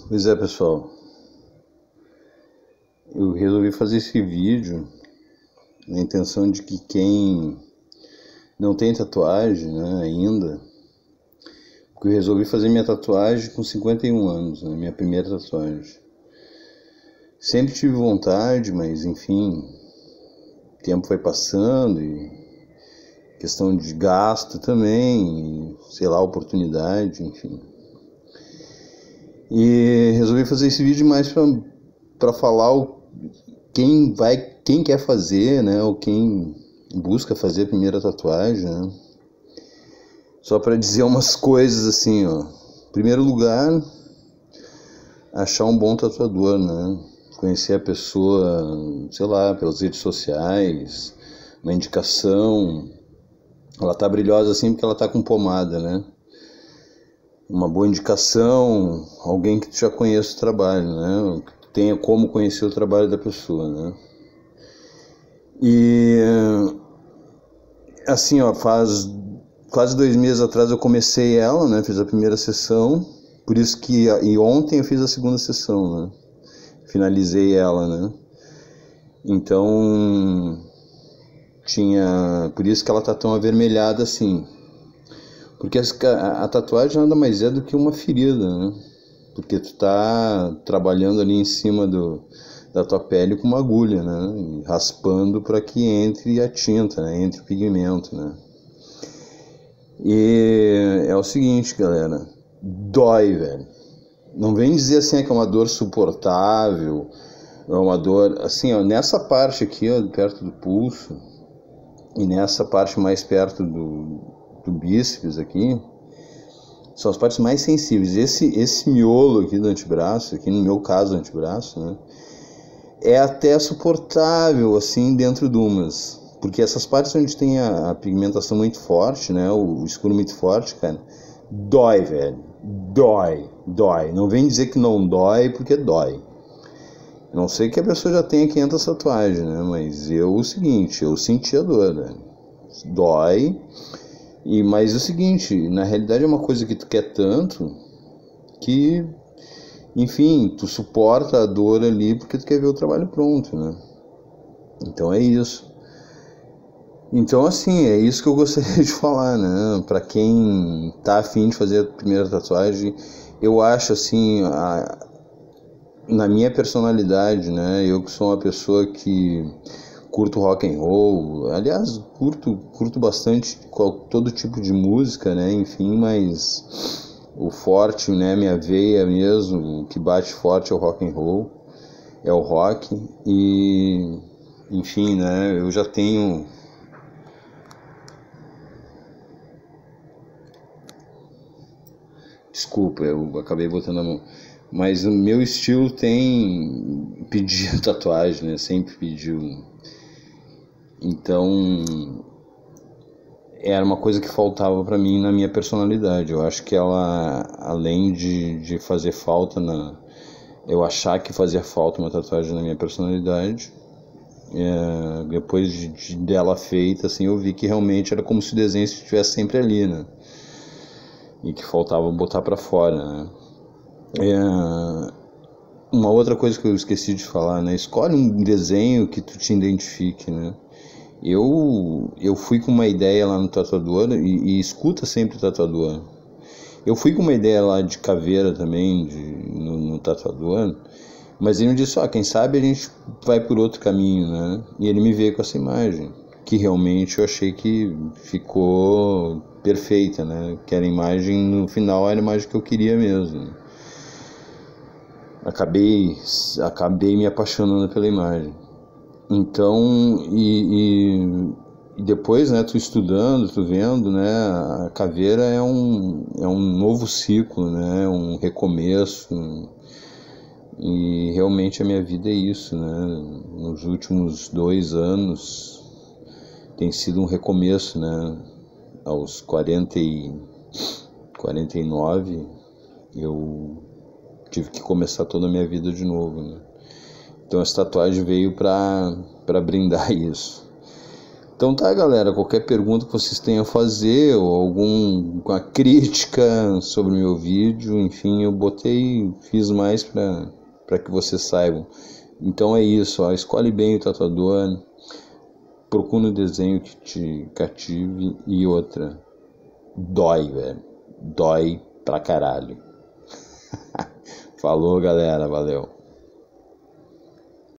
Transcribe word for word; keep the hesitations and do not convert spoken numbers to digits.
Pois é, pessoal, eu resolvi fazer esse vídeo na intenção de que quem não tem tatuagem, né, ainda, porque eu resolvi fazer minha tatuagem com cinquenta e um anos, né, minha primeira tatuagem. Sempre tive vontade, mas enfim, o tempo foi passando e questão de gasto também, e, sei lá, oportunidade, enfim. E resolvi fazer esse vídeo mais para falar o, quem vai, quem quer fazer, né, ou quem busca fazer a primeira tatuagem, né? Só para dizer umas coisas assim, ó. Em primeiro lugar, achar um bom tatuador, né? Conhecer a pessoa, sei lá, pelas redes sociais, uma indicação. Ela tá brilhosa assim porque ela tá com pomada, né? Uma boa indicação, alguém que tu já conheça o trabalho, né? Que tu tenha como conhecer o trabalho da pessoa, né? E assim, ó, faz quase dois meses atrás eu comecei ela, né? Fiz a primeira sessão, por isso que e ontem eu fiz a segunda sessão, né? Finalizei ela, né? Então tinha, por isso que ela tá tão avermelhada assim. Porque a, a tatuagem nada mais é do que uma ferida, né? Porque tu tá trabalhando ali em cima do, da tua pele com uma agulha, né? E raspando para que entre a tinta, né? Entre o pigmento, né? E é o seguinte, galera, dói, velho. Não vem dizer assim que é uma dor suportável, é uma dor, assim, ó, nessa parte aqui, ó, perto do pulso, e nessa parte mais perto do, do bíceps aqui, são as partes mais sensíveis. Esse, esse miolo aqui do antebraço, aqui no meu caso, do antebraço, né, é até suportável, assim, dentro de umas. Porque essas partes onde tem a, a pigmentação muito forte, né, o, o escuro muito forte, cara, dói, velho. Dói, dói. Não vem dizer que não dói, porque dói. Não sei que a pessoa já tenha quinhentas tatuagens, né, mas eu, o seguinte, eu senti a dor, né? Dói. E, mas é o seguinte, na realidade é uma coisa que tu quer tanto que, enfim, tu suporta a dor ali porque tu quer ver o trabalho pronto, né? Então é isso. Então, assim, é isso que eu gostaria de falar, né? Pra quem tá afim de fazer a primeira tatuagem, eu acho, assim, a, na minha personalidade, né? Eu que sou uma pessoa que curto rock and roll, aliás, curto, curto bastante todo tipo de música, né? Enfim, mas o forte, né? Minha veia mesmo, o que bate forte é o rock and roll, é o rock e, enfim, né? Eu já tenho Desculpa, eu acabei botando a mão. Mas o meu estilo tem pedir tatuagem, né? Sempre pediu. Então, era uma coisa que faltava pra mim na minha personalidade. Eu acho que ela, além de, de fazer falta na... Eu achar que fazia falta uma tatuagem na minha personalidade, é, depois de, de dela feita, assim, eu vi que realmente era como se o desenho estivesse sempre ali, né? E que faltava botar pra fora, né? É, uma outra coisa que eu esqueci de falar, né? Escolhe um desenho que tu te identifique, né? Eu, eu fui com uma ideia lá no tatuador e, e escuta sempre o tatuador. Eu fui com uma ideia lá de caveira também de, no, no tatuador, mas ele me disse, ó, quem sabe a gente vai por outro caminho, né? E ele me veio com essa imagem, que realmente eu achei que ficou perfeita, né? Que era a imagem, no final era a imagem que eu queria mesmo. Acabei, acabei me apaixonando pela imagem. Então, e, e, e depois, né, tu estudando, tu vendo, né, a caveira é um, é um novo ciclo, né, um recomeço. E realmente a minha vida é isso, né? Nos últimos dois anos tem sido um recomeço, né? Aos quarenta e quarenta e nove eu tive que começar toda a minha vida de novo, né? Então essa tatuagem veio para para brindar isso. Então tá, galera, qualquer pergunta que vocês tenham a fazer ou alguma crítica sobre o meu vídeo, enfim, eu botei, fiz mais para que vocês saibam. Então é isso, ó, escolhe bem o tatuador, procura um desenho que te cative e outra, dói, velho, dói pra caralho. Falou, galera, valeu.